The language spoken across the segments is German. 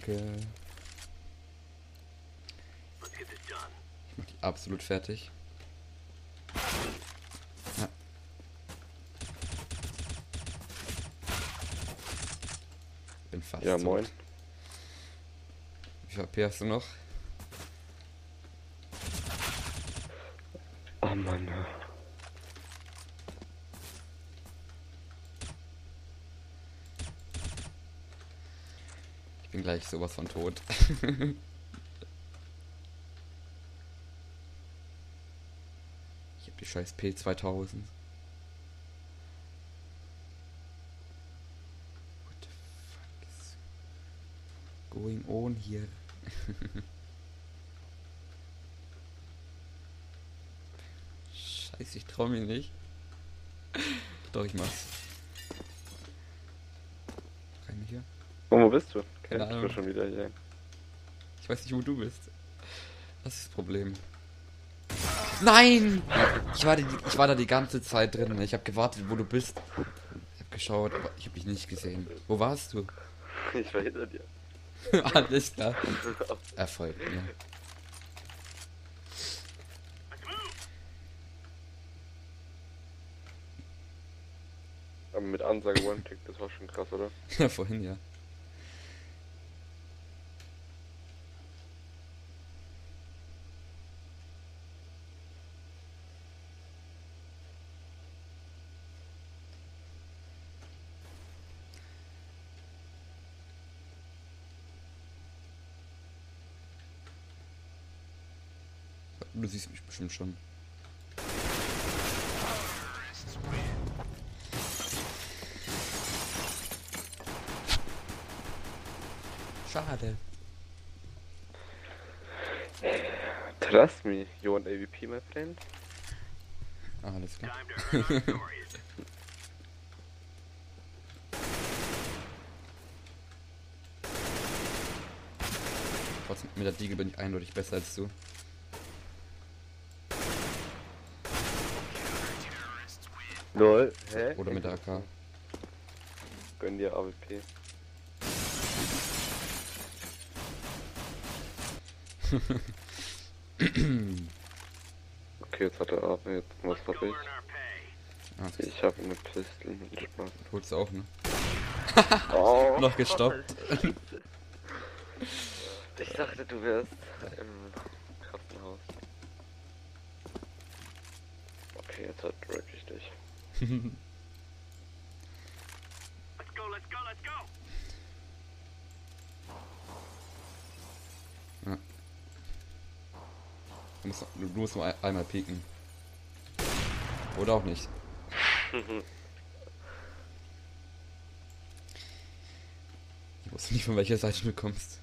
Danke. Ich mach die absolut fertig. Ja. Bin fast Ja, tot. moin. Wie viel AP hast du noch? Oh Mann. Ich bin gleich sowas von tot. Ich hab die scheiß P2000. What the fuck is going on hier? Scheiße, ich trau mich nicht. Doch, ich mach's. Rein hier. Oh, wo bist du? Keine Ich bin Ahnung. schon wieder hier. Ich weiß nicht, wo du bist. Das ist das Problem. Nein! Ich war da die ganze Zeit drin. Ich habe gewartet, wo du bist. Ich habe geschaut, aber ich habe dich nicht gesehen. Wo warst du? Ich war hinter dir. Alles klar. Erfolg, ja. Aber mit Ansage One-Tick, das war schon krass, oder? Ja, vorhin ja. Du siehst mich bestimmt schon. Schade. Trust me, you want AVP, my friend? Alles klar. Trotzdem, mit der Diegel bin ich eindeutig besser als du. Lol, hä? Oder mit der AK. Gönn dir AWP. Okay, jetzt hat er AP, jetzt was hab ich? Ah, Ich hab eine Pistole mit Spaß. holst du auch, ne? Oh, Noch gestoppt. ich dachte, du wärst im Krankenhaus. Okay, jetzt hat Drake dich. Ja. Du musst nur einmal pieken. Oder auch nicht. Ich wusste nicht, von welcher Seite du kommst.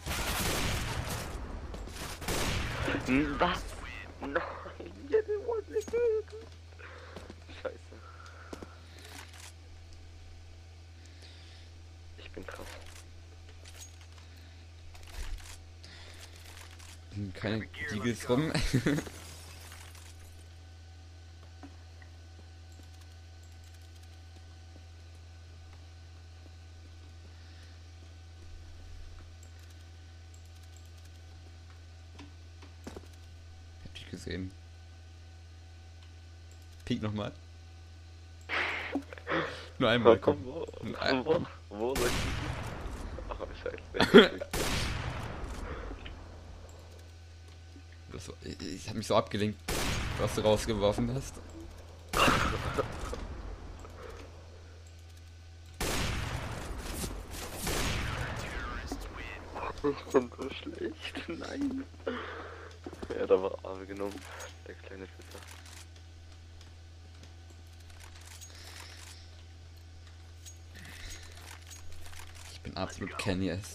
Was? Nein, der wollte nicht töten. Scheiße. Ich bin krass. Keine Diegels rum. Hab dich gesehen. Peek nochmal. Nur einmal, komm. Wo soll ich? Ach, scheiße. Ich hab mich so abgelenkt, was du rausgeworfen hast. Ich bin so schlecht. Nein. Ja, da war Arme genommen. Der kleine Fischer. Ich bin absolut Kenny-S.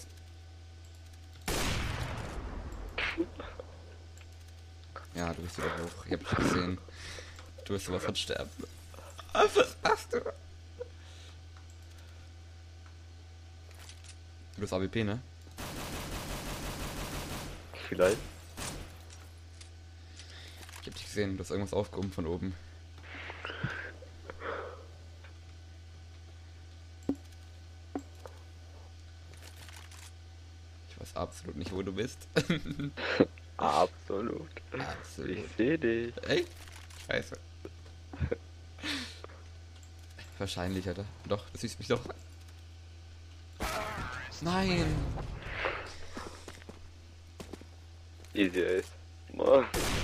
Ja, du bist wieder hoch. Ich hab dich gesehen. Du wirst sowas von sterben. Was machst du? Du bist AWP, ne? Vielleicht. Ich hab dich gesehen. Du hast irgendwas aufgehoben von oben. weiß absolut nicht, wo du bist. Absolut. Absolut. Ich sehe dich. Ey, scheiße. Wahrscheinlich, oder? Doch, du siehst mich doch. Nein! Easy Ace. Mann.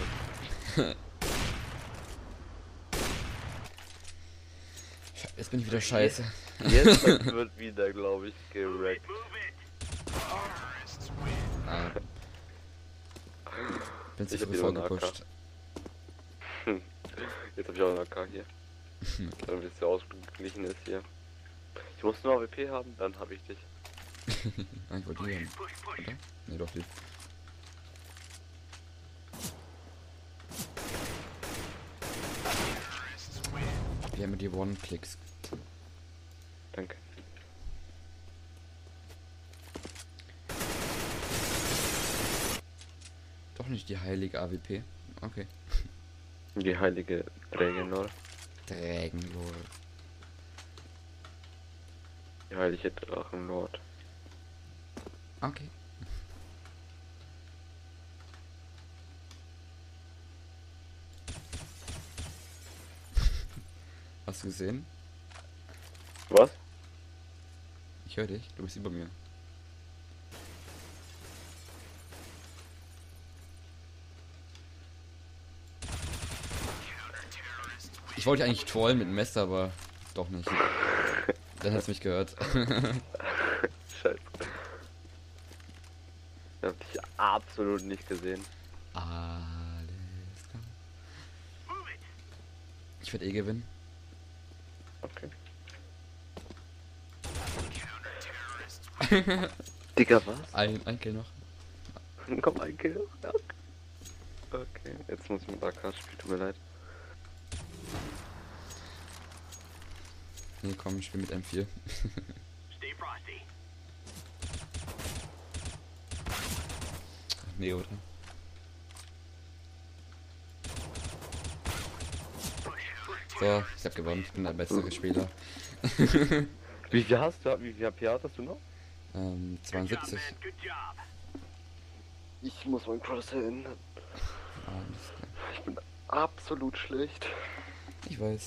Jetzt bin ich wieder scheiße. Jetzt wird wieder, glaube ich, gerackt. Ah. Bin zu Ich hab früh wieder eine vorgepusht. Jetzt habe ich auch einen AK hier. Damit es ja ausgeglichen ist hier. Ich muss nur AWP haben, dann habe ich dich. Ah, ich wollte die haben. Oder? Nee, doch die. Wir haben die One-Clicks. Danke. Doch nicht die heilige AWP. Okay. Die heilige Dragonlord. Dragonlord. Die heilige Drachenlord. Okay. Hast du gesehen? Was? Ich höre dich. Du bist über mir. Ich wollte eigentlich trollen mit dem Messer, aber doch nicht. Dann hat's mich gehört. Scheiße. Ich hab dich absolut nicht gesehen. Alles klar. Ich werde eh gewinnen. Okay. Digga, was? Ein Kill noch. Komm, ein Kill. Ja. Okay, jetzt muss ich mit AK spielen, tut mir leid. Nee, komm, ich spiel mit M4. Nee, oder? So, ich hab gewonnen. Ich bin der bessere Spieler. Wie viel hast du? Wie viel HP hattest du noch? 72. Ich muss meinen Crosshair ändern. Alles klar. Ich bin absolut schlecht. Ich weiß.